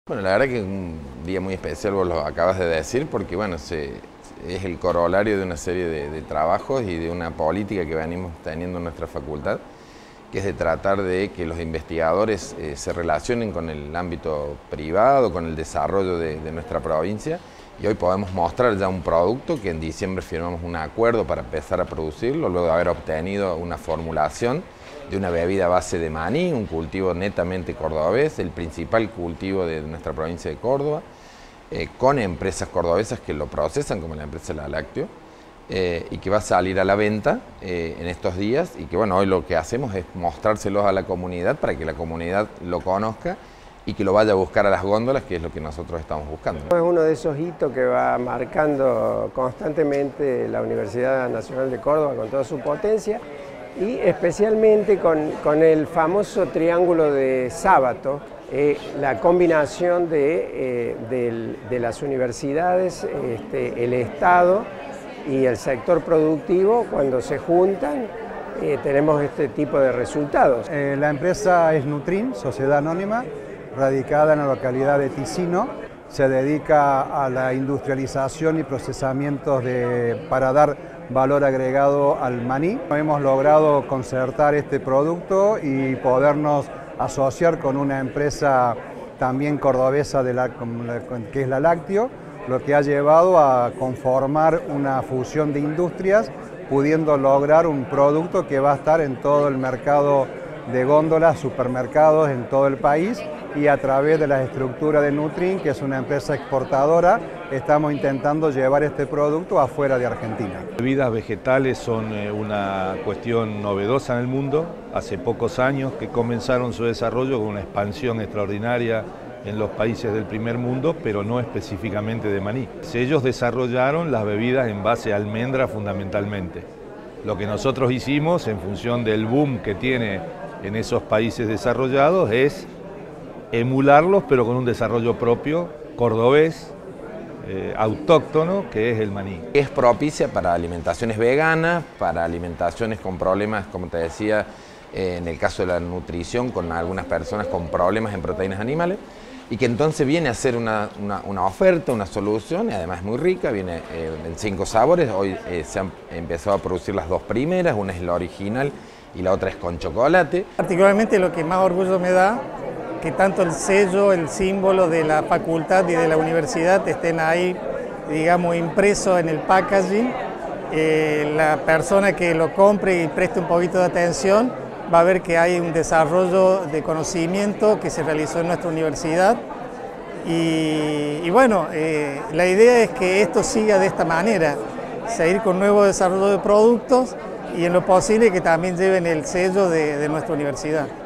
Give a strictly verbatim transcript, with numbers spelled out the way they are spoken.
Bueno, la verdad que es un día muy especial, vos lo acabas de decir, porque bueno, se, es el corolario de una serie de, de trabajos y de una política que venimos teniendo en nuestra facultad, que es de tratar de que los investigadores eh, se relacionen con el ámbito privado, con el desarrollo de, de nuestra provincia, y hoy podemos mostrar ya un producto que en diciembre firmamos un acuerdo para empezar a producirlo, luego de haber obtenido una formulación de una bebida a base de maní, un cultivo netamente cordobés, el principal cultivo de nuestra provincia de Córdoba, eh, con empresas cordobesas que lo procesan, como la empresa La Lácteo, eh, y que va a salir a la venta eh, en estos días, y que bueno, hoy lo que hacemos es mostrárselos a la comunidad para que la comunidad lo conozca y que lo vaya a buscar a las góndolas, que es lo que nosotros estamos buscando. Es uno de esos hitos que va marcando constantemente la Universidad Nacional de Córdoba con toda su potencia, y especialmente con, con el famoso triángulo de Sábato, eh, la combinación de, eh, del, de las universidades, este, el Estado y el sector productivo. Cuando se juntan eh, tenemos este tipo de resultados. Eh, la empresa es Nutrin, sociedad anónima, radicada en la localidad de Ticino. Se dedica a la industrialización y procesamientos de, para dar valor agregado al maní. Hemos logrado concertar este producto y podernos asociar con una empresa también cordobesa de la, que es La Lácteo, lo que ha llevado a conformar una fusión de industrias, pudiendo lograr un producto que va a estar en todo el mercado de góndolas, supermercados en todo el país, y a través de la estructura de Nutrin, que es una empresa exportadora, estamos intentando llevar este producto afuera de Argentina. Las bebidas vegetales son una cuestión novedosa en el mundo. Hace pocos años que comenzaron su desarrollo con una expansión extraordinaria en los países del primer mundo, pero no específicamente de maní. Ellos desarrollaron las bebidas en base a almendra fundamentalmente. Lo que nosotros hicimos, en función del boom que tiene en esos países desarrollados, es emularlos, pero con un desarrollo propio, cordobés, eh, autóctono, que es el maní. Es propicia para alimentaciones veganas, para alimentaciones con problemas, como te decía, eh, en el caso de la nutrición, con algunas personas con problemas en proteínas animales, y que entonces viene a ser una, una, una oferta, una solución, y además es muy rica, viene eh, en cinco sabores. Hoy eh, se han empezado a producir las dos primeras, una es la original y la otra es con chocolate. Particularmente lo que más orgullo me da, que tanto el sello, el símbolo de la facultad y de la universidad estén ahí, digamos, impresos en el packaging. Eh, la persona que lo compre y preste un poquito de atención va a ver que hay un desarrollo de conocimiento que se realizó en nuestra universidad. Y, y bueno, eh, la idea es que esto siga de esta manera, seguir con nuevo desarrollo de productos y en lo posible que también lleven el sello de, de nuestra universidad.